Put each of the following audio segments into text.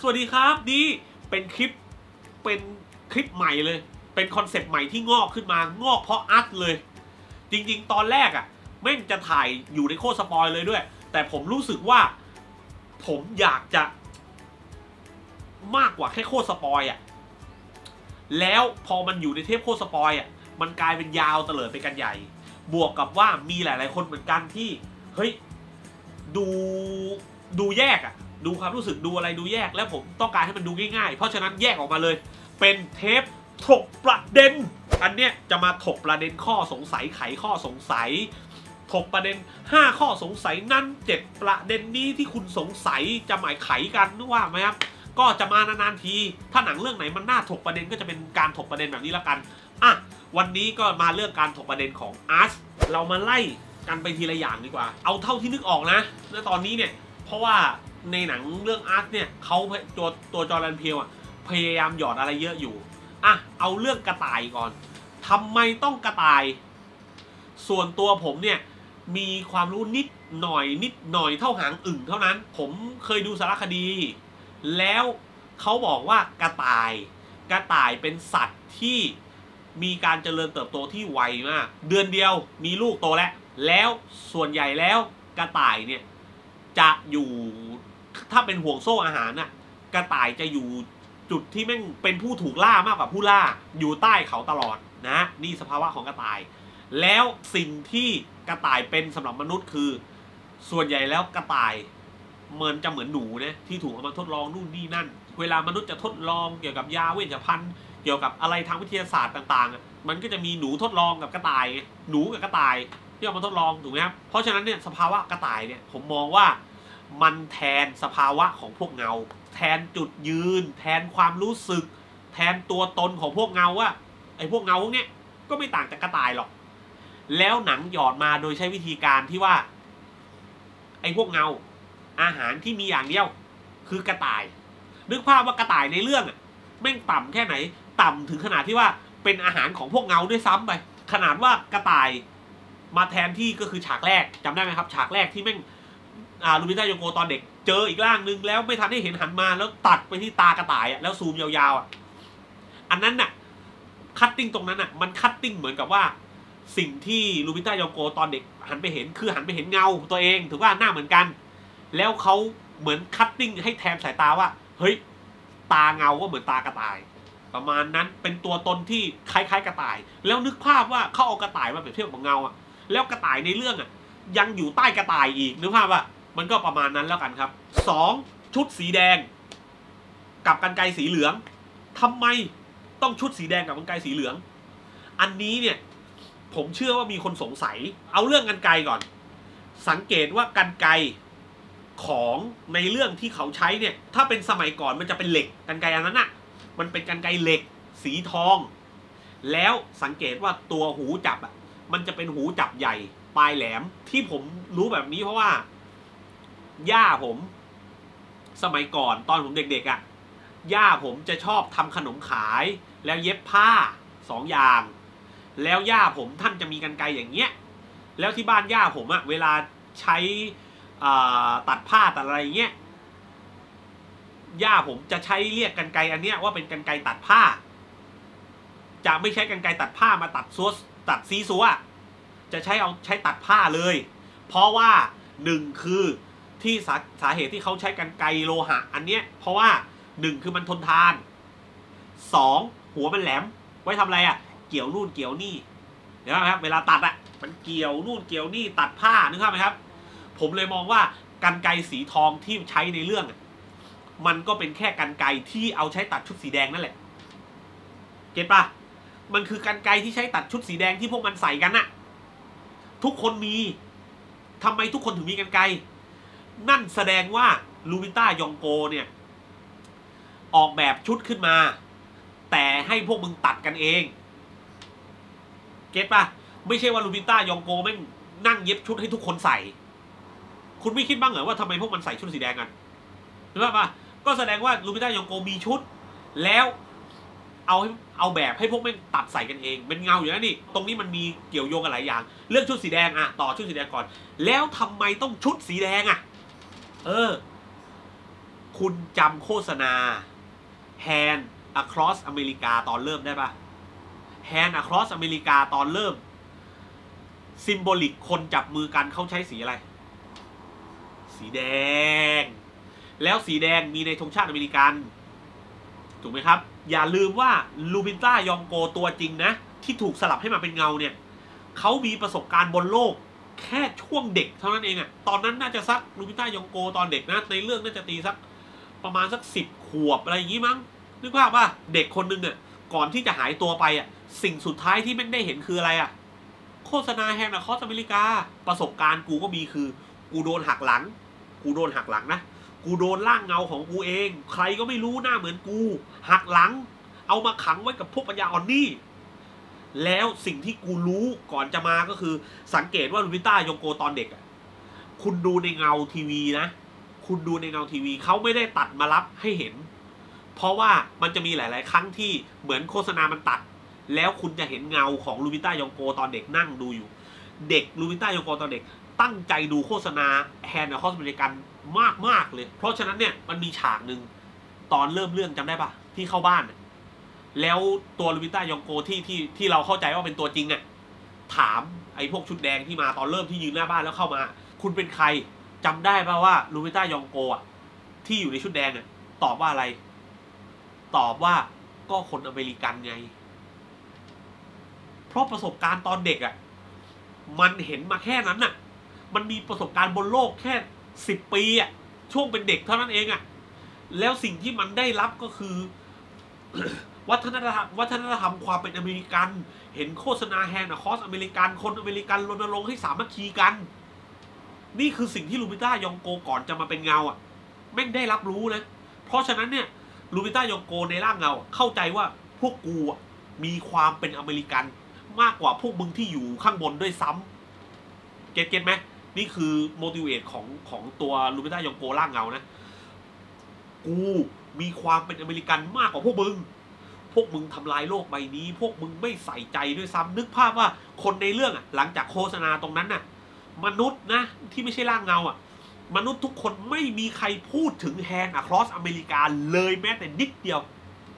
วัสดีครับนี่เป็นคลิปใหม่เลยเป็นคอนเซปต์ใหม่ที่งอกขึ้นมางอกเพราะอาร์ตเลยจริงๆตอนแรกอ่ะแม่งจะถ่ายอยู่ในโคตรสปอยเลยด้วยแต่ผมรู้สึกว่าผมอยากจะมากกว่าแค่โคตรสปอยอ่ะแล้วพอมันอยู่ในเทปโคตรสปอยอ่ะมันกลายเป็นยาวเตลิดไปกันใหญ่บวกกับว่ามีหลายๆคนเหมือนกันที่เฮ้ยดูแยกอ่ะดูความรู้สึกดูอะไรดูแยกแล้วผมต้องการให้มันดูง่ายๆเพราะฉะนั้นแยกออกมาเลยเป็นเทปถกประเด็นอันเนี้ยจะมาถกประเด็นข้อสงสัยไขข้อสงสัยถกประเด็น5ข้อสงสัยนั้น7ประเด็นนี้ที่คุณสงสัยจะหมายไขกันนึกว่าไหมครับก็จะมานานๆทีถ้าหนังเรื่องไหนมันน่าถกประเด็นก็จะเป็นการถกประเด็นแบบนี้ละกันอ่ะวันนี้ก็มาเรื่องการถกประเด็นของอาร์ตเรามาไล่กันไปทีละอย่างดีกว่าเอาเท่าที่นึกออกนะณตอนนี้เนี่ยเพราะว่าในหนังเรื่องอาร์ตเนี่ยเขาตัวจอร์แดน พีลอะพยายามหยอดอะไรเยอะอยู่อ่ะเอาเรื่องกระต่ายก่อนทำไมต้องกระต่ายส่วนตัวผมเนี่ยมีความรู้นิดหน่อยเท่าหางอึ่งเท่านั้นผมเคยดูสารคดีแล้วเขาบอกว่ากระต่ายเป็นสัตว์ที่มีการเจริญเติบโตที่ไวมากเดือนเดียวมีลูกโตแล้วส่วนใหญ่แล้วกระต่ายเนี่ยจะอยู่ถ้าเป็นห่วงโซ่อาหารน่ะกระต่ายจะอยู่จุดที่แม่งเป็นผู้ถูกล่ามากกว่าผู้ล่าอยู่ใต้เขาตลอดนะนี่สภาวะของกระต่ายแล้วสิ่งที่กระต่ายเป็นสำหรับมนุษย์คือส่วนใหญ่แล้วกระต่ายมันจะเหมือนหนูนะที่ถูกเอามาทดลองนู่นนี่นั่นเวลามนุษย์จะทดลองเกี่ยวกับยาเวชภัณฑ์เกี่ยวกับอะไรทางวิทยาศาสตร์ต่างๆมันก็จะมีหนูทดลองกับกระต่ายหนูกับกระต่ายที่เอามาทดลองถูกไหมครับเพราะฉะนั้นเนี่ยสภาวะกระต่ายเนี่ยผมมองว่ามันแทนสภาวะของพวกเงาแทนจุดยืนแทนความรู้สึกแทนตัวตนของพวกเงาว่าไอ้พวกเงาพวกเนี้ยก็ไม่ต่างจากกระต่ายหรอกแล้วหนังหยอดมาโดยใช้วิธีการที่ว่าไอ้พวกเงาอาหารที่มีอย่างเดียวคือกระต่ายนึกภาพว่ากระต่ายในเรื่องแม่งต่ำแค่ไหนต่ำถึงขนาดที่ว่าเป็นอาหารของพวกเงาด้วยซ้ำไปขนาดว่ากระต่ายมาแทนที่ก็คือฉากแรกจำได้ไหมครับฉากแรกที่แม่งลูบิต้าโยโกตอนเด็กเจออีกร่างนึงแล้วไม่ทันได้เห็นหันมาแล้วตัดไปที่ตากระต่ายแล้วซูมยาวๆอันนั้นน่ะคัตติ้งตรงนั้นน่ะมันคัตติ้งเหมือนกับว่าสิ่งที่ลูบิต้าโยโกตอนเด็กหันไปเห็นคือหันไปเห็นเงาตัวเองถือว่าหน้าเหมือนกันแล้วเขาเหมือนคัตติ้งให้แทนสายตาว่าเฮ้ยตาเงาก็เหมือนตากระต่ายประมาณนั้นเป็นตัวตนที่คล้ายๆกระต่ายแล้วนึกภาพว่าเขาเอากระต่ายมาเปรียบเทียบกับเงาแล้วกระต่ายในเรื่องยังอยู่ใต้กระต่ายอีกนึกภาพว่ามันก็ประมาณนั้นแล้วกันครับ2ชุดสีแดงกับกรรไกรสีเหลืองทำไมต้องชุดสีแดงกับกรรไกรสีเหลืองอันนี้เนี่ยผมเชื่อว่ามีคนสงสัยเอาเรื่องกรรไกรก่อนสังเกตว่ากรรไกรของในเรื่องที่เขาใช้เนี่ยถ้าเป็นสมัยก่อนมันจะเป็นเหล็กกรรไกรอันนั้นน่ะมันเป็นกรรไกรเหล็กสีทองแล้วสังเกตว่าตัวหูจับมันจะเป็นหูจับใหญ่ปลายแหลมที่ผมรู้แบบนี้เพราะว่าย่าผมสมัยก่อนตอนผมเด็กๆย่าผมจะชอบทำขนมขายแล้วเย็บผ้า2อย่างแล้วย่าผมท่านจะมีกรรไกรอย่างเงี้ยแล้วที่บ้านย่าผมเวลาใช้ตัดผ้าตัดอะไรเงี้ยย่าผมจะใช้เรียกกรรไกรอันเนี้ยว่าเป็นกรรไกรตัดผ้าจะไม่ใช้กรรไกรตัดผ้ามาตัดซีซัวจะใช้ตัดผ้าเลยเพราะว่า1คือที่สาเหตุที่เขาใช้กรรไกรโลหะอันเนี้ยเพราะว่า1คือมันทนทาน2หัวมันแหลมไว้ทำอะไรเกี่ยวนู่นเกี่ยวนี่เห็นไหมครับเวลาตัดมันเกี่ยวนู่นเกี่ยวนี่ตัดผ้านึกภาพไหมครับผมเลยมองว่ากรรไกรสีทองที่ใช้ในเรื่องมันก็เป็นแค่กรรไกรที่เอาใช้ตัดชุดสีแดงนั่นแหละเก็ตปะมันคือกรรไกรที่ใช้ตัดชุดสีแดงที่พวกมันใส่กันทุกคนมีทำไมทุกคนถึงมีกรรไกรนั่นแสดงว่าลูบิต้ายองโกเนี่ยออกแบบชุดขึ้นมาแต่ให้พวกมึงตัดกันเองเก็ตปะไม่ใช่ว่าลูบิต้ายองโกแม่งนั่งเย็บชุดให้ทุกคนใส่คุณไม่คิดบ้างเหรอว่าทำไมพวกมันใส่ชุดสีแดงกันหรือว่าก็แสดงว่าลูบิต้ายองโกมีชุดแล้วเอาแบบให้พวกแม่งตัดใส่กันเองเป็นเงาอยู่แล้วนี่ตรงนี้มันมีเกี่ยวโยงกันหลายอย่างเรื่องชุดสีแดงต่อชุดสีแดงก่อนแล้วทำไมต้องชุดสีแดงคุณจำโฆษณา Hand Across อเมริกาตอนเริ่มได้ปะ Hand Across อเมริกาตอนเริ่มซิมโบลิกคนจับมือกันเขาใช้สีอะไรสีแดงแล้วสีแดงมีในธงชาติอเมริกันถูกไหมครับอย่าลืมว่าลูบินต้ายองโกตัวจริงนะที่ถูกสลับให้มาเป็นเงาเนี่ยเขามีประสบการณ์บนโลกแค่ช่วงเด็กเท่านั้นเองอะตอนนั้นน่าจะสักลูบินต้ายองโกตอนเด็กนะในเรื่องน่าจะตีสักประมาณสัก10 ขวบอะไรอย่างงี้มั้งนึกภาพว่าเด็กคนนึงอะก่อนที่จะหายตัวไปอะสิ่งสุดท้ายที่แม่งได้เห็นคืออะไรอะโฆษณาแฮนด์อะคอสอเมริกาประสบการณ์กูก็มีคือกูโดนหักหลังนะกูโดนร่างเงาของกูเองใครก็ไม่รู้หน้าเหมือนกูหักหลังเอามาขังไว้กับพวกปัญญาอ่อนนี่แล้วสิ่งที่กูรู้ก่อนจะมาก็คือสังเกตว่าลูบิต้ายองโกตอนเด็กอ่ะคุณดูในเงาทีวีนะคุณดูในเงาทีวีเขาไม่ได้ตัดมารับให้เห็นเพราะว่ามันจะมีหลายๆครั้งที่เหมือนโฆษณามันตัดแล้วคุณจะเห็นเงาของลูบิต้ายองโกตอนเด็กนั่งดูอยู่เด็กลูบิต้ายองโกตอนเด็กตั้งใจดูโฆษณาแฮนด์อะคอสอเมริกันมากเลยเพราะฉะนั้นเนี่ยมันมีฉากหนึ่งตอนเริ่มเรื่องจำได้ปะที่เข้าบ้านแล้วตัวลูบิต้ายองโกที่เราเข้าใจว่าเป็นตัวจริงอ่ะถามไอ้พวกชุดแดงที่มาตอนเริ่มที่ยืนหน้าบ้านแล้วเข้ามาคุณเป็นใครจำได้ปะว่าลูบิต้ายองโกอ่ะที่อยู่ในชุดแดงอ่ะตอบว่าอะไรตอบว่าก็คนอเมริกันไงเพราะประสบการณ์ตอนเด็กอ่ะมันเห็นมาแค่นั้นน่ะมันมีประสบการณ์บนโลกแค่10 ปีอ่ะช่วงเป็นเด็กเท่านั้นเองอ่ะแล้วสิ่งที่มันได้รับก็คือ วัฒนธรรมความเป็นอเมริกันเห็นโฆษณาแฮนด์อะคอสอเมริกันคนอเมริกันรณรงค์ให้สามัคคีกันนี่คือสิ่งที่ลูบิต้ายองโกก่อนจะมาเป็นเงาอ่ะแม่งได้รับรู้นะเพราะฉะนั้นเนี่ยลูบิต้ายองโกในร่างเงาเข้าใจว่าพวกกูมีความเป็นอเมริกันมากกว่าพวกมึงที่อยู่ข้างบนด้วยซ้ำเก็ตไหมนี่คือโมดิเวตของตัวลูบิต้ายองโกร่างเงานะกูมีความเป็นอเมริกันมากกว่าพวกมึงทำลายโลกใบนี้พวกมึงไม่ใส่ใจด้วยซ้ำนึกภาพว่าคนในเรื่องอ่ะหลังจากโฆษณาตรงนั้นน่ะมนุษย์นะที่ไม่ใช่ร่างเงาอ่ะมนุษย์ทุกคนไม่มีใครพูดถึงแฮนด์อะครอสอเมริกาเลยแม้แต่นิดเดียว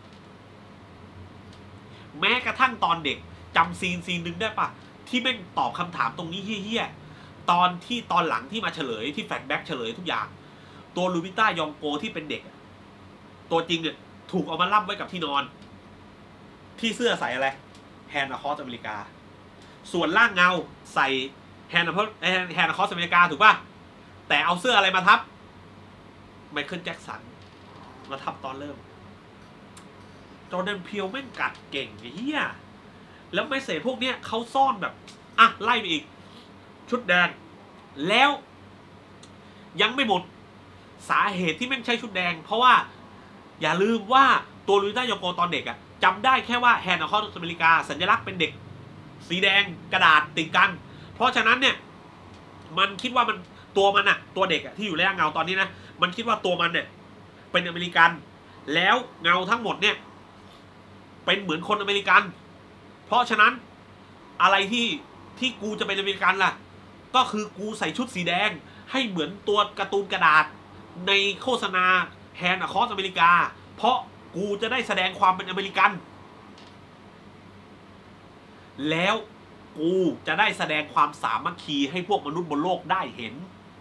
แม้กระทั่งตอนเด็กจำซีนหนึ่งได้ปะที่แม่งตอบคำถามตรงนี้เฮี้ยตอนหลังที่มาเฉลยที่แฟลชแบ็กเฉลยทุกอย่างตัวลูบิต้ายองโกที่เป็นเด็กตัวจริงเนี่ยถูกเอามาล่ำไว้กับที่นอนที่เสื้อใส่อะไรแฮนด์อะคอสอเมริกาส่วนร่างเงาใส่แฮนด์อะคอสอเมริกาถูกป่ะแต่เอาเสื้ออะไรมาทับไมเคิลแจ็คสันมาทับตอนเริ่มจอร์แดนพีลแม่งกัดเก่งเฮียแล้วเมสเสจพวกเนี้ยเขาซ่อนแบบอ่ะไล่ไปอีกชุดแดงแล้วยังไม่หมดสาเหตุที่แม่งใช้ชุดแดงเพราะว่าอย่าลืมว่าตัวลูบิต้ายองโกตอนเด็กอะจำได้แค่ว่าแฮนด์อะคอสอเมริกาสัญลักษณ์เป็นเด็กสีแดงกระดาษติดกันเพราะฉะนั้นเนี่ยมันคิดว่ามันตัวมันอะตัวเด็กอะที่อยู่ในร่างเงาตอนนี้นะมันคิดว่าตัวมันเนี่ยเป็นอเมริกันแล้วเงาทั้งหมดเนี่ยเป็นเหมือนคนอเมริกันเพราะฉะนั้นอะไรที่กูจะเป็นอเมริกันล่ะก็คือกูใส่ชุดสีแดงให้เหมือนตัวการ์ตูนกระดาษในโฆษณาแฮนด์อะคอสอเมริกาเพราะกูจะได้แสดงความเป็นอเมริกันแล้วกูจะได้แสดงความสามัคคีให้พวกมนุษย์บนโลกได้เห็น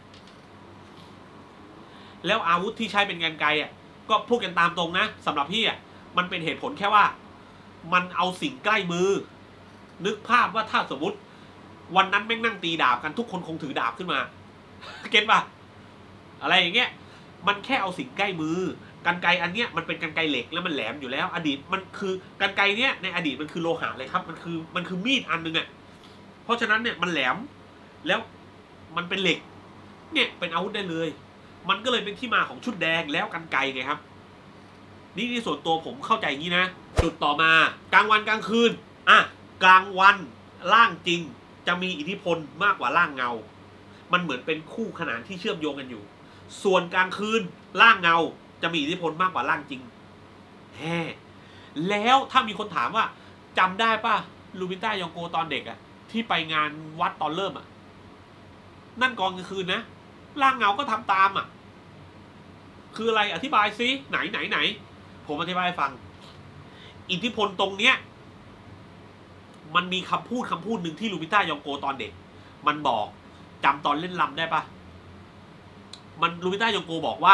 แล้วอาวุธที่ใช้เป็นกรรไกรก็พูดกันตามตรงนะสำหรับพี่มันเป็นเหตุผลแค่ว่ามันเอาสิ่งใกล้มือนึกภาพว่าถ้าสมมติวันนั้นแม่งนั่งตีดาบกันทุกคนคงถือดาบขึ้นมาเก็ตป่ะอะไรอย่างเงี้ยมันแค่เอาสิ่งใกล้มือกรรไกรอันเนี้ยมันเป็นกรรไกรเหล็กแล้วมันแหลมอยู่แล้วอดีตมันคือกรรไกรเนี้ยในอดีตมันคือโลหะเลยครับมันคือมีดอันนึงเพราะฉะนั้นเนี่ยมันแหลมแล้วมันเป็นเหล็กเนี่ยเป็นอาวุธได้เลยมันก็เลยเป็นที่มาของชุดแดงแล้วกรรไกรไงครับนี่ส่วนตัวผมเข้าใจอย่างนี้นะจุดต่อมากลางวันกลางคืนกลางวันร่างจริงจะมีอิทธิพลมากกว่าร่างเงามันเหมือนเป็นคู่ขนานที่เชื่อมโยงกันอยู่ส่วนกลางคืนร่างเงาจะมีอิทธิพลมากกว่าร่างจริงแล้วถ้ามีคนถามว่าจำได้ป่ะลูบิต้ายองโกตอนเด็กที่ไปงานวัดตอนเริ่มนั่นกองกลางคืนนะร่างเงาก็ทำตามคืออะไรอธิบายซิไหนผมอธิบายให้ฟังอิทธิพลตรงเนี้ยมันมีคำพูดหนึ่งที่ลูบิต้ายองโกตอนเด็กมันบอกจำตอนเล่นลำได้ปะมันลูบิต้ายองโกบอกว่า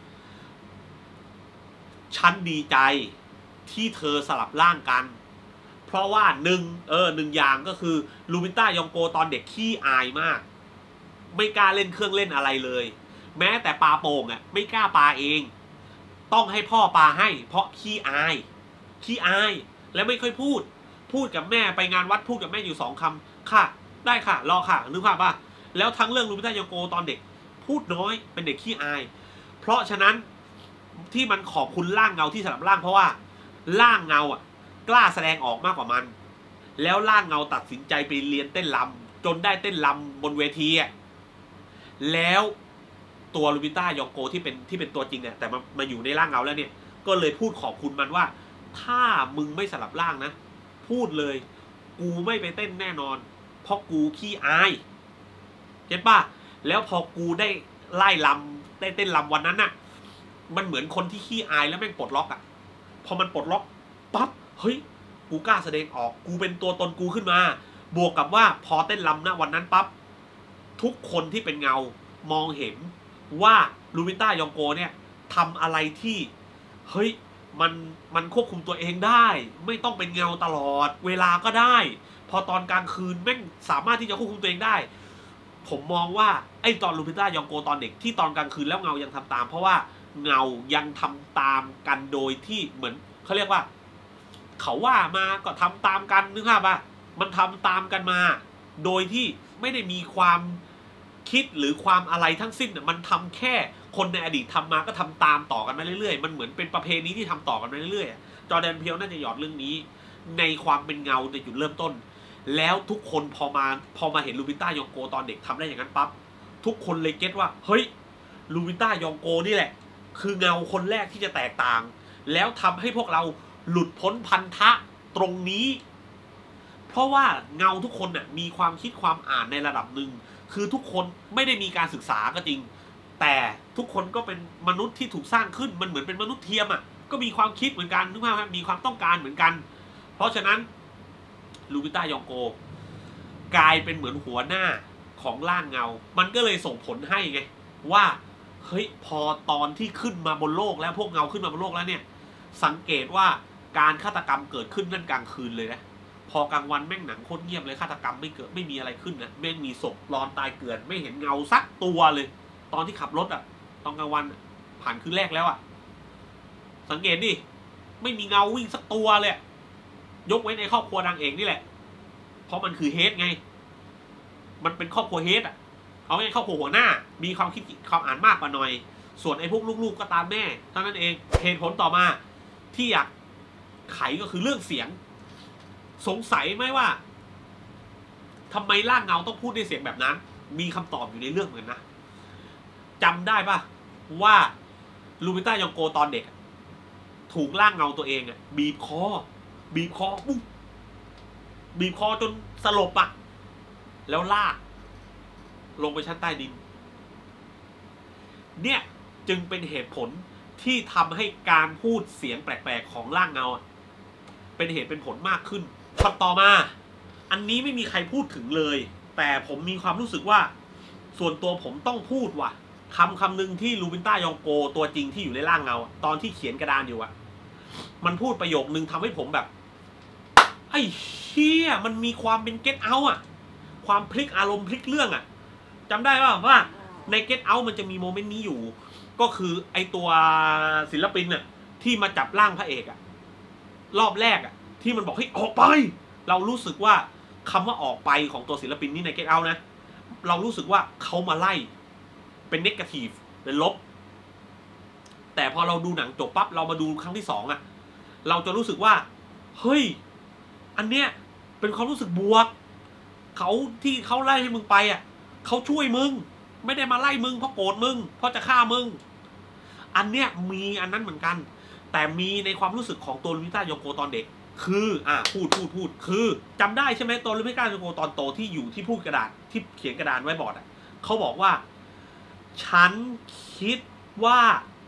ฉันดีใจที่เธอสลับร่างกันเพราะว่าหนึ่งอย่างก็คือลูบิต้ายองโกตอนเด็กขี้อายมากไม่กล้าเล่นเครื่องเล่นอะไรเลยแม้แต่ปาโป่งอ่ะไม่กล้าปาเองต้องให้พ่อปาให้เพราะขี้อายและไม่ค่อยพูดกับแม่ไปงานวัดพูดกับแม่อยู่2 คำค่ะได้ค่ะรอค่ะนึกภาพป่ะแล้วทั้งเรื่องลูบิต้ายองโกตอนเด็กพูดน้อยเป็นเด็กขี้อายเพราะฉะนั้นที่มันขอบคุณร่างเงาที่สลับร่างเพราะว่าร่างเงาอ่ะกล้าแสดงออกมากกว่ามันแล้วร่างเงาตัดสินใจไปเรียนเต้นรำจนได้เต้นรำบนเวทีอ่ะแล้วตัวลูบิต้ายองโกที่เป็นตัวจริงเนี่ยแต่มาอยู่ในร่างเงาแล้วเนี่ยก็เลยพูดขอบคุณมันว่าถ้ามึงไม่สลับร่างนะพูดเลยกูไม่ไปเต้นแน่นอนเพราะกูขี้อายเก็ตป่ะแล้วพอกูได้ไล่ลำได้เต้นลำวันนั้นน่ะมันเหมือนคนที่ขี้อายแล้วแม่งปลดล็อกอ่ะพอมันปลดล็อกปั๊บเฮ้ยกูกล้าแสดงออกกูเป็นตัวตนกูขึ้นมาบวกกับว่าพอเต้นลำนะวันนั้นปั๊บทุกคนที่เป็นเงามองเห็นว่าลูบิต้ายองโกเนี่ยทำอะไรที่เฮ้ยมันควบคุมตัวเองได้ไม่ต้องเป็นเงาตลอดเวลาก็ได้พอตอนกลางคืนแม่งสามารถที่จะควบคุมตัวเองได้ผมมองว่าไอ้ตอนลูบิต้ายองโกตอนเด็กที่ตอนกลางคืนแล้วเงายังทำตามเพราะว่าเงายังทำตามกันโดยที่เหมือนเขาเรียกว่าเขาว่ามาก็ทำตามกันนึกภาพป่ะมันทำตามกันมาโดยที่ไม่ได้มีความคิดหรือความอะไรทั้งสิ้นมันทำแค่คนในอดีตทำมาก็ทำตามต่อกันมาเรื่อยๆมันเหมือนเป็นประเพณีที่ทำต่อกันมาเรื่อยๆจอร์แดนเพียวน่าจะหยอดเรื่องนี้ในความเป็นเงาในจุดเริ่มต้นแล้วทุกคนพอมาเห็นลูบิต้ายองโกตอนเด็กทำได้อย่างนั้นปั๊บทุกคนเลยเก็ตว่าเฮ้ยลูบิต้ายองโกนี่แหละคือเงาคนแรกที่จะแตกต่างแล้วทำให้พวกเราหลุดพ้นพันธะตรงนี้เพราะว่าเงาทุกคนน่ะมีความคิดความอ่านในระดับหนึ่งคือทุกคนไม่ได้มีการศึกษาก็จริงแต่ทุกคนก็เป็นมนุษย์ที่ถูกสร้างขึ้นมันเหมือนเป็นมนุษย์เทียมอ่ะก็มีความคิดเหมือนกันนึกภาพมีความต้องการเหมือนกันเพราะฉะนั้นลูบิต้ายองโกกลายเป็นเหมือนหัวหน้าของร่างเงามันก็เลยส่งผลให้ไงว่าเฮ้ยพอตอนที่ขึ้นมาบนโลกแล้วพวกเงาขึ้นมาบนโลกแล้วเนี่ยสังเกตว่าการฆาตกรรมเกิดขึ้นนั่นกลางคืนเลยนะพอกลางวันแม่งหนังโคตรเงียบเลยฆาตกรรมไม่เกิดไม่มีอะไรขึ้นนะแม่งมีศพนอนตายเกลื่อนไม่เห็นเงาสักตัวเลยตอนที่ขับรถอ่ะตอนกลางวันผ่านคืนแรกแล้วอ่ะสังเกตดิไม่มีเงาวิ่งสักตัวเลยยกเว้นในครอบครัวนางเอกนี่แหละเพราะมันคือเฮดไงมันเป็นครอบครัวเฮดอ่ะเอาไงครอบครัวหัวหน้ามีความคิดความอ่านมากกว่าหน่อยส่วนไอ้พวกลูกๆก็ตามแม่เท่านั้นเองเหตุผลต่อมาที่อยากไขก็คือเรื่องเสียงสงสัยไหมว่าทำไมร่างเงาต้องพูดด้วยเสียงแบบนั้นมีคำตอบอยู่ในเรื่องเหมือนนะจำได้ป่ะว่าลูบิต้ายองโกตอนเด็กถูกร่างเงาตัวเองอ่ะบีบคอปุ๊บบีบคอจนสลบอ่ะแล้วลากลงไปชั้นใต้ดินเนี่ยจึงเป็นเหตุผลที่ทำให้การพูดเสียงแปลกๆของร่างเงาเป็นเหตุเป็นผลมากขึ้นถัดต่อมาอันนี้ไม่มีใครพูดถึงเลยแต่ผมมีความรู้สึกว่าส่วนตัวผมต้องพูดว่ะคำหนึ่งที่ลูบิต้ายองโกตัวจริงที่อยู่ในร่างเงาตอนที่เขียนกระดานอยู่มันพูดประโยคนึงทำให้ผมแบบไอ้เชี่ยมันมีความเป็นเก็ตเอาท์ความพลิกอารมณ์พลิกเรื่องจำได้ป่ะว่าในเก็ตเอาท์มันจะมีโมเมนต์นี้อยู่ก็คือไอตัวศิลปินที่มาจับร่างพระเอกรอบแรกที่มันบอกให้ออกไปเรารู้สึกว่าคำว่าออกไปของตัวศิลปินนี่ในเก็ตเอาท์นะเรารู้สึกว่าเขามาไล่เป็นเนกาทีฟเป็นลบแต่พอเราดูหนังจบปั๊บเรามาดูครั้งที่2เราจะรู้สึกว่าเฮ้ยอันเนี้ยเป็นความรู้สึกบวกเขาที่เขาไล่ให้มึงไปเขาช่วยมึงไม่ได้มาไล่มึงเพราะโกรธมึงเพราะจะฆ่ามึงอันเนี้ยมีอันนั้นเหมือนกันแต่มีในความรู้สึกของตัวลูบิต้ายองโกตอนเด็กคือพูดคือจำได้ใช่ไหมตัวลูบิต้ายองโกตอนโตที่อยู่ที่พูดกระดาษที่เขียนกระดานไว้บอร์ดเขาบอกว่าฉันคิดว่า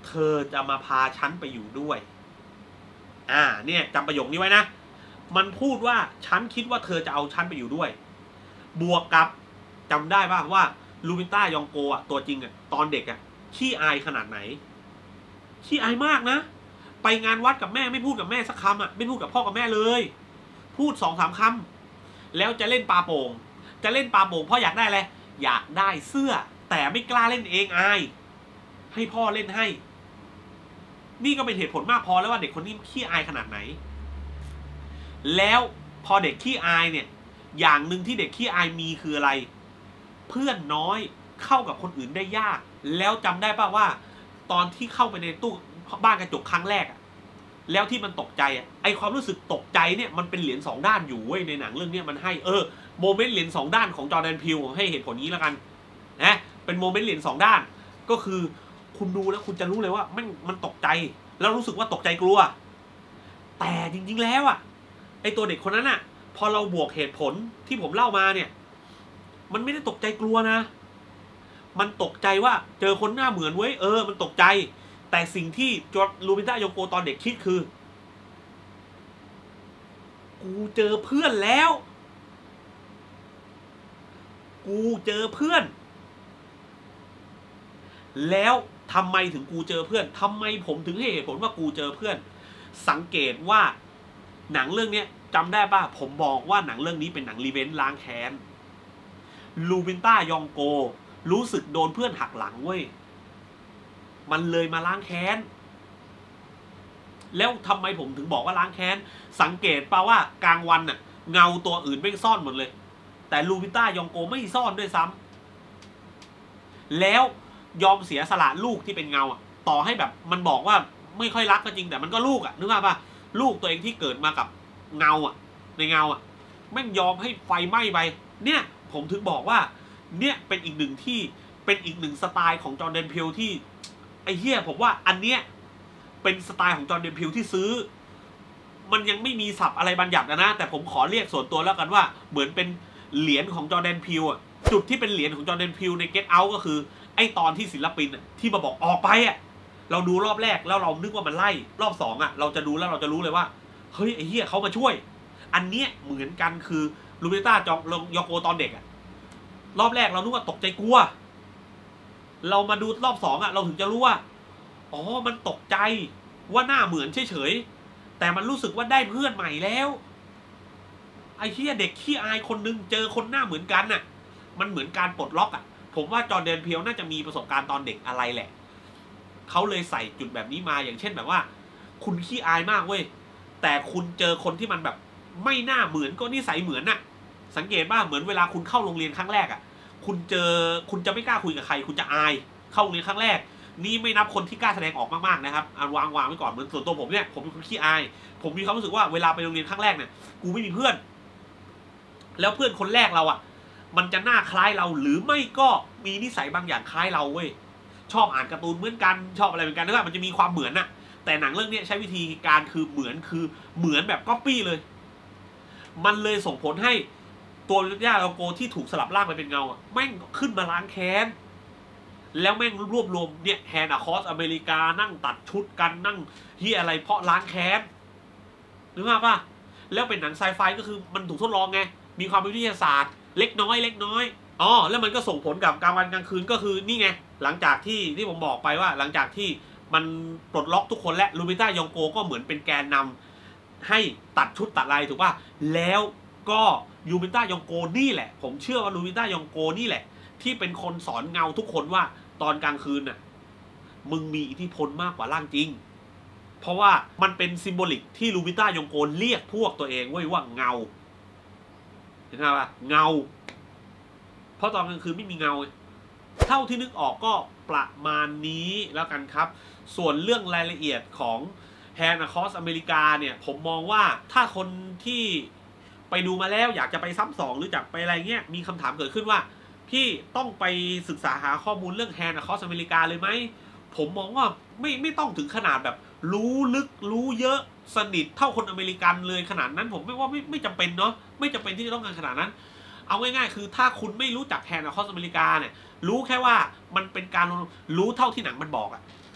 เธอจะมาพาฉันไปอยู่ด้วยเนี่ยจำประโยคนี้ไว้นะมันพูดว่าฉันคิดว่าเธอจะเอาฉันไปอยู่ด้วยบวกกับจำได้ป่ะว่าลูบินต้ายองโกตัวจริงตอนเด็กขี้อายขนาดไหนขี้อายมากนะไปงานวัดกับแม่ไม่พูดกับแม่สักคำไม่พูดกับพ่อกับแม่เลยพูด2-3 คำแล้วจะเล่นปาโป่งเพราะอยากได้อะไรอยากได้เสื้อแต่ไม่กล้าเล่นเองอายให้พ่อเล่นให้นี่ก็เป็นเหตุผลมากพอแล้วว่าเด็กคนนี้ขี้อายขนาดไหนแล้วพอเด็กขี้อายเนี่ยอย่างหนึ่งที่เด็กขี้อายมีคืออะไรเพื่อนน้อยเข้ากับคนอื่นได้ยากแล้วจำได้ป่ะว่าตอนที่เข้าไปในตู้บ้านกระจกครั้งแรกแล้วที่มันตกใจไอความรู้สึกตกใจเนี่ยมันเป็นเหรียญ2 ด้านอยู่เว้ยในหนังเรื่องนี้มันให้โมเมนต์เหรียญ2 ด้านของจอร์แดนพิลให้เหตุผลนี้แล้วกันนะเป็นโมเมนต์เหรียญ2 ด้านก็คือคุณดูแล้วคุณจะรู้เลยว่ามันตกใจแล้วรู้สึกว่าตกใจกลัวแต่จริงๆแล้วไอตัวเด็กคนนั้นพอเราบวกเหตุผลที่ผมเล่ามาเนี่ยมันไม่ได้ตกใจกลัวนะมันตกใจว่าเจอคนหน้าเหมือนเว้ยมันตกใจแต่สิ่งที่จอร์ลูบินต้ายองโกตอนเด็กคิดคือกูเจอเพื่อนแล้วแล้วทำไมถึงกูเจอเพื่อนทำไมผมถึงให้เหตุผลว่ากูเจอเพื่อนสังเกตว่าหนังเรื่องนี้จำได้ป่ะผมบอกว่าหนังเรื่องนี้เป็นหนังรีเวนจ์ล้างแค้นลูบินต้ายองโกรู้สึกโดนเพื่อนหักหลังเว้ยมันเลยมาล้างแค้นแล้วทำไมผมถึงบอกว่าล้างแค้นสังเกตป่ะว่ากลางวันเงาตัวอื่นไม่ซ่อนหมดเลยแต่ลูบินต้ายองโกไม่ซ่อนด้วยซ้ำแล้วยอมเสียสละลูกที่เป็นเงาต่อให้แบบมันบอกว่าไม่ค่อยรักก็จริงแต่มันก็ลูกนึกภาพป่ะลูกตัวเองที่เกิดมากับเงาในเงาแม่งยอมให้ไฟไหม้ไปเนี่ยผมถึงบอกว่าเนี่ยเป็นอีกหนึ่งสไตล์ของจอร์แดนพิลที่ไอ้เหี้ยผมว่าอันเนี้ยเป็นสไตล์ของจอร์แดนพิลที่ซื้อมันยังไม่มีศัพท์อะไรบัญญัตินะแต่ผมขอเรียกส่วนตัวแล้วกันว่าเหมือนเป็นเหรียญของจอร์แดนพิลจุดที่เป็นเหรียญของจอร์แดนพิลใน Get Out ก็คือไอ้ตอนที่ศิลปินที่มาบอกออกไปเราดูรอบแรกแล้วเรานึกว่ามันไล่รอบ2เราจะดูแล้วเราจะรู้เลยว่าเฮ้ยไอ้เหี้ยเขามาช่วยอันเนี้ยเหมือนกันคือลูบินต้ายองโกตอนเด็กรอบแรกเรานึกว่าตกใจกลัวเรามาดูรอบ2เราถึงจะรู้ว่าอ๋อมันตกใจว่าหน้าเหมือนเฉยๆแต่มันรู้สึกว่าได้เพื่อนใหม่แล้วไอ้เหี้ยเด็กขี้อายคนนึงเจอคนหน้าเหมือนกันมันเหมือนการปลดล็อกผมว่าจอร์แดนพิลน่าจะมีประสบการณ์ตอนเด็กอะไรแหละเขาเลยใส่จุดแบบนี้มาอย่างเช่นแบบว่าคุณขี้อายมากเว้ยแต่คุณเจอคนที่มันแบบไม่น่าเหมือนก็นิสัยเหมือนสังเกตบ้างเหมือนเวลาคุณเข้าโรงเรียนครั้งแรกคุณจะไม่กล้าคุยกับใครคุณจะอายเข้าโรงเรียนครั้งแรกนี่ไม่นับคนที่กล้าแสดงออกมากๆนะครับวางไว้ก่อนเหมือนส่วนตัวผมเนี่ยผมเป็นคนขี้อายผมมีความรู้สึกว่าเวลาไปโรงเรียนครั้งแรกเนี่ยกูไม่มีเพื่อนแล้วเพื่อนคนแรกเรามันจะหน้าคล้ายเราหรือไม่ก็มีนิสัยบางอย่างคล้ายเราเว้ยชอบอ่านการ์ตูนเหมือนกันชอบอะไรเหมือนกันนะมันจะมีความเหมือนแต่หนังเรื่องนี้ใช้วิธีการคือเหมือนแบบก๊อปปี้เลยมันเลยส่งผลให้ตัวย่าโลโกที่ถูกสลับร่างไปเป็นเงาแม่งขึ้นมาล้างแค้นแล้วแม่งรวบรวมเนี่ยแฮนด์คอสอเมริกานั่งตัดชุดกันนั่งอะไรเพราะล้างแค้นนึกภาพป่ะแล้วเป็นหนังไซไฟก็คือมันถูกทดลองไงมีความวิทยาศาสตร์เล็กน้อยแล้วมันก็ส่งผลกับกลางวันกลางคืนก็คือนี่ไงหลังจากที่ผมบอกไปว่าหลังจากที่มันปลดล็อกทุกคนและลูบินต้ายองโกก็เหมือนเป็นแกนนำให้ตัดชุดตัดลายถูกป่ะแล้วก็ลูบินต้ายองโกนี่แหละผมเชื่อว่าลูบินต้ายองโกนี่แหละที่เป็นคนสอนเงาทุกคนว่าตอนกลางคืนมึงมีอิทธิพลมากกว่าร่างจริงเพราะว่ามันเป็นซิมโบลิกที่ลูบินต้ายองโกเรียกพวกตัวเองว่าเงาเห็นไหมว่าเงาเพราะตอนกลางคืนไม่มีเงาเท่าที่นึกออกก็ประมาณนี้แล้วกันครับส่วนเรื่องรายละเอียดของแฮนด์คอสอเมริกาเนี่ยผมมองว่าถ้าคนที่ไปดูมาแล้วอยากจะไปซ้ำสองหรือจากไปอะไรเงี้ยมีคำถามเกิดขึ้นว่าพี่ต้องไปศึกษาหาข้อมูลเรื่องแฮนด์คอสอเมริกาเลยไหมผมมองว่าไม่ต้องถึงขนาดแบบรู้ลึกรู้เยอะสนิทเท่าคนอเมริกันเลยขนาดนั้นผมไม่จำเป็นเนาะไม่จำเป็นที่จะต้องการขนาดนั้นเอาง่ายๆคือถ้าคุณไม่รู้จักแฮนด์คอสอเมริกาเนี่ยรู้แค่ว่ามันเป็นการรู้เท่าที่หนังมันบอก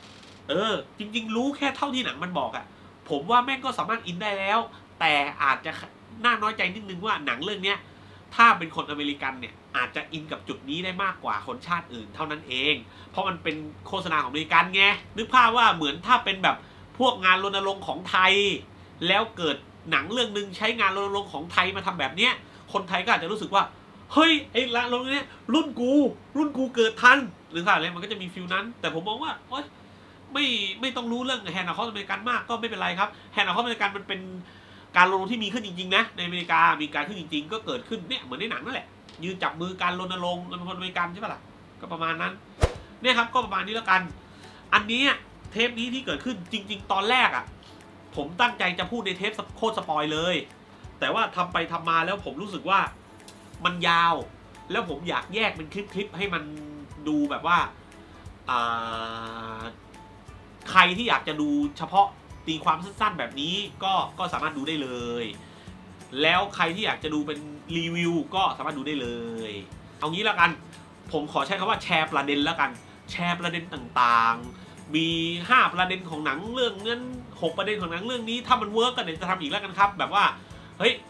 จริงๆรู้แค่เท่าที่หนังมันบอกอะผมว่าแม่งก็สามารถอินได้แล้วแต่อาจจะน่าน้อยใจนิดนึงว่าหนังเรื่องเนี้ยถ้าเป็นคนอเมริกันเนี่ยอาจจะอินกับจุดนี้ได้มากกว่าคนชาติอื่นเท่านั้นเองเพราะมันเป็นโฆษณาของอเมริกันไงนึกภาพว่าเหมือนถ้าเป็นแบบพวกงานรณรงค์ของไทยแล้วเกิดหนังเรื่องนึงใช้งานรณรงค์ของไทยมาทำแบบเนี้ยคนไทยก็อาจจะรู้สึกว่าเฮ้ยไอ้ละรณรงค์เนี้ยรุ่นกูเกิดทันหรืออะไรมันก็จะมีฟิลนั้นแต่ผมมองว่าโอ๊ยไม่ต้องรู้เรื่องแฮนด์ออฟอเมริกันมากก็ไม่เป็นไรครับแฮนด์ออฟอเมริกันมันเป็นการรณรงค์ที่มีขึ้นจริงๆนะในอเมริกามีการขึ้นจริงๆก็เกิดขึ้นเนี่ยเหมือนในหนังนั่นแหละยืนจับมือการรณรงค์เป็นคนอเมริกันใช่ปะล่ะก็ประมาณนั้นเนี่ยครับก็ประมาณนี้แล้วกันอันนี้เทปนี้ที่เกิดขึ้นจริงๆตอนแรกอ่ะผมตั้งใจจะพูดในเทปโคตรสปอยเลยแต่ว่าทำไปทำมาแล้วผมรู้สึกว่ามันยาวแล้วผมอยากแยกเป็นคลิปให้มันดูแบบว่าใครที่อยากจะดูเฉพาะตีความสั้นๆแบบนี้ก็สามารถดูได้เลยแล้วใครที่อยากจะดูเป็นรีวิวก็สามารถดูได้เลยเอางี้แล้วกันผมขอใช้คำว่าแชร์ประเด็นแล้วกันแชร์ประเด็นต่างๆมี5ประเด็นของหนังเรื่องนั้น6ประเด็นของหนังเรื่องนี้ถ้ามันเวิร์กกันเดี๋ยวจะทำอีกแล้วกันครับแบบว่าเฮ้ย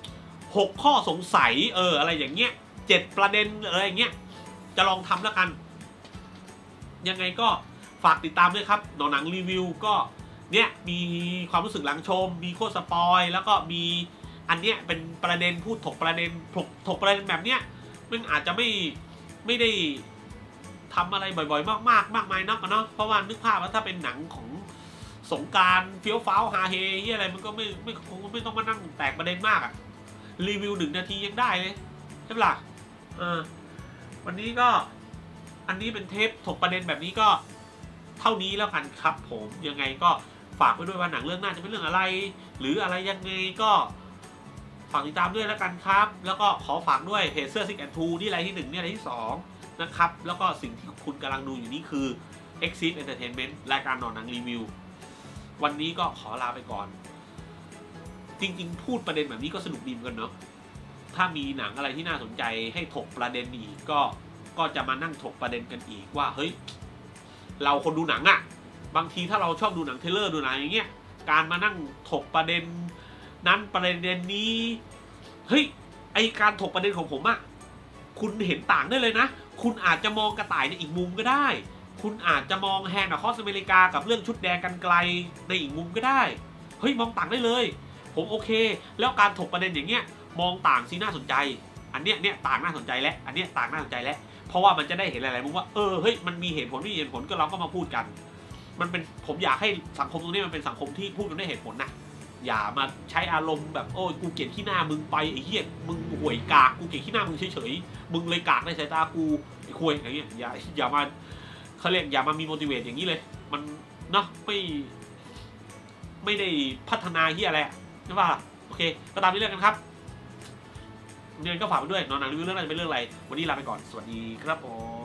6ข้อสงสัยอะไรอย่างเงี้ย7ประเด็นอะไรอย่างเงี้ยจะลองทำแล้วกันยังไงก็ฝากติดตามด้วยครับหนังรีวิวก็เนี่ยมีความรู้สึกหลังชมมีโคตรสปอยแล้วก็มีอันเนี้ยเป็นประเด็นพูดถกประเด็นแบบเนี้ยมันอาจจะไม่ได้ทำอะไรบ่อยๆมากมายนักเนาะเพราะว่านึกภาพว่าถ้าเป็นหนังของสงกรานต์เฟี้ยวฟ้าวฮาเฮอะไรมันก็คงไม่ต้องมานั่งแตกประเด็นมากอะรีวิว1 นาทียังได้เลยใช่ปะล่ะวันนี้ก็อันนี้เป็นเทปถกประเด็นแบบนี้ก็เท่านี้แล้วกันครับผมยังไงก็ฝากไว้ด้วยว่าหนังเรื่องหน้าจะเป็นเรื่องอะไรหรืออะไรยังไงก็ฝากติดตามด้วยแล้วกันครับแล้วก็ขอฝากด้วยเพจเสื้อซิกแอนทูนี่อะไรที่1นี่อะไรที่2นะครับแล้วก็สิ่งที่คุณกำลังดูอยู่นี่คือ Exit Entertainment รายการหนังรีวิววันนี้ก็ขอลาไปก่อนจริงๆพูดประเด็นแบบนี้ก็สนุกดีเหมือนกันเนาะถ้ามีหนังอะไรที่น่าสนใจให้ถกประเด็นอีกก็จะมานั่งถกประเด็นกันอีกว่าเฮ้ยเราคนดูหนังอะบางทีถ้าเราชอบดูหนังเทรลเลอร์ดูหนังอย่างเงี้ยการมานั่งถกประเด็นนั้นประเด็นนี้เฮ้ยไอการถกประเด็นของผมอะคุณเห็นต่างได้เลยนะคุณอาจจะมองกระต่ายในอีกมุมก็ได้คุณอาจจะมองแฮนด์คอสอเมริกากับเรื่องชุดแดงกันไกลในอีกมุมก็ได้เฮ้ยมองต่างได้เลยผมโอเคแล้วการถกประเด็นอย่างเงี้ยมองต่างสิน่าสนใจอันเนี้ยต่างน่าสนใจแล้วอันเนี้ยต่างน่าสนใจแล้วเพราะว่ามันจะได้เห็นหลายๆมุมว่าเฮ้ยมันมีเหตุผลไม่มีเหตุผลก็เราก็มาพูดกันมันเป็นผมอยากให้สังคมตรงนี้มันเป็นสังคมที่พูดกันด้วยเหตุผลนะอย่ามาใช้อารมณ์แบบโอ้ยกูเกลียดขี้หน้ามึงไปไอ้เหี้ยมึงห่วยกากกูเกลียดขี้หน้ามึงเฉยๆมึงเลยกากในสายตากูไอ้คุยอย่างเงี้ยอย่ามาเขาเรียกอย่ามามี motivate อย่างนี้เลยมันเนาะไม่ได้พัฒนาเหี้ยอะไรใช่ป่ะโอเคก็ตามนี้เรื่องกันครับเดือนก็ฝากไปด้วยหนังรีวิวเรื่องอะไรเป็นเรื่องอะไรวันนี้ลาไปก่อนสวัสดีครับผม